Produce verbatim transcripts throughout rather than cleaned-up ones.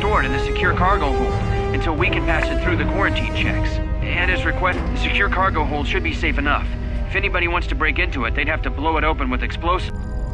stored in the secure cargo hold until we can pass it through the quarantine checks. And as requested, the secure cargo hold should be safe enough. If anybody wants to break into it, they'd have to blow it open with explosives.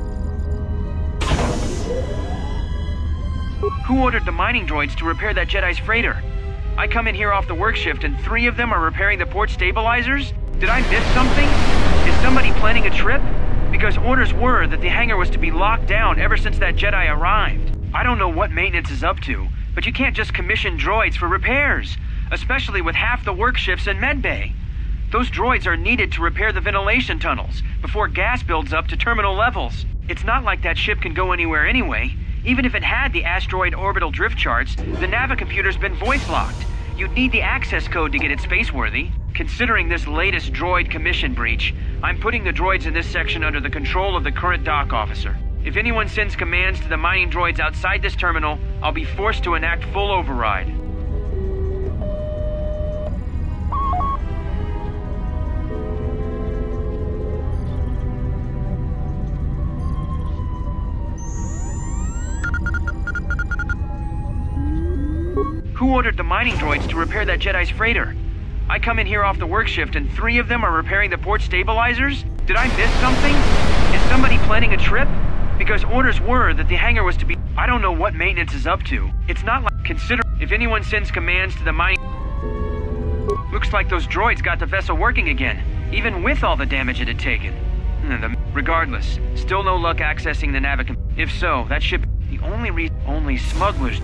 Who ordered the mining droids to repair that Jedi's freighter? I come in here off the work shift and three of them are repairing the port stabilizers? Did I miss something? Is somebody planning a trip? Because orders were that the hangar was to be locked down ever since that Jedi arrived. I don't know what maintenance is up to, but you can't just commission droids for repairs, especially with half the work shifts in medbay. Those droids are needed to repair the ventilation tunnels before gas builds up to terminal levels. It's not like that ship can go anywhere anyway. Even if it had the asteroid orbital drift charts, the navicomputer's been voice-locked. You'd need the access code to get it spaceworthy. Considering this latest droid commission breach, I'm putting the droids in this section under the control of the current dock officer. If anyone sends commands to the mining droids outside this terminal, I'll be forced to enact full override. Who ordered the mining droids to repair that Jedi's freighter? I come in here off the work shift and three of them are repairing the port stabilizers? Did I miss something? Is somebody planning a trip? Because orders were that the hangar was to be... I don't know what maintenance is up to. It's not like... Consider... If anyone sends commands to the mining... Looks like those droids got the vessel working again, even with all the damage it had taken. Regardless, still no luck accessing the navicom... If so, that ship... The only reason... Only smugglers...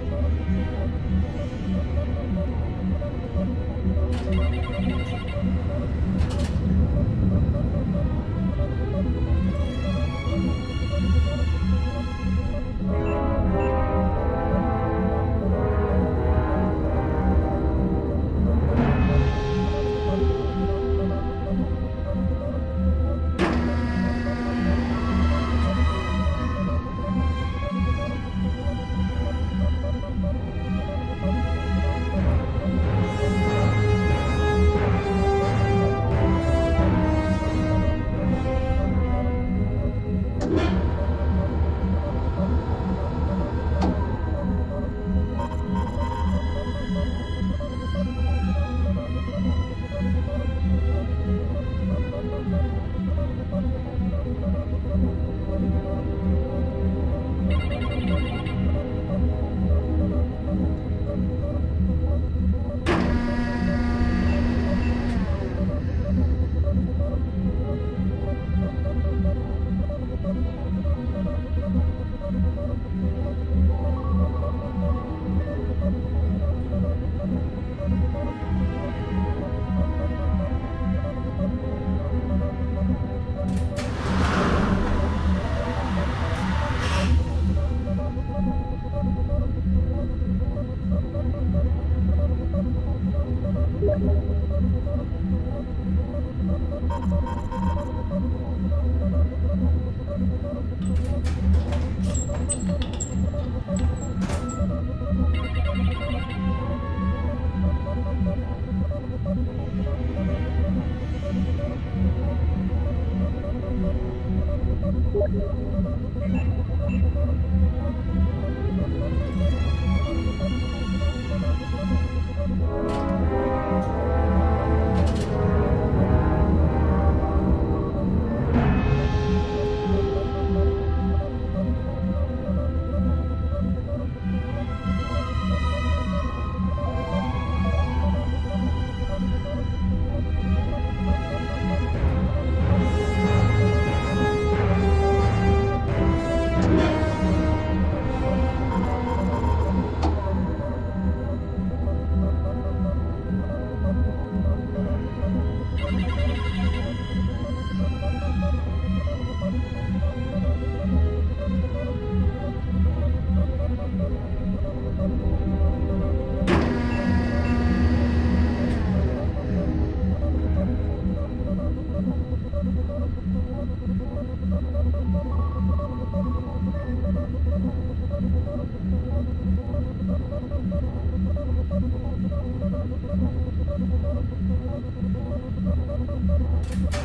You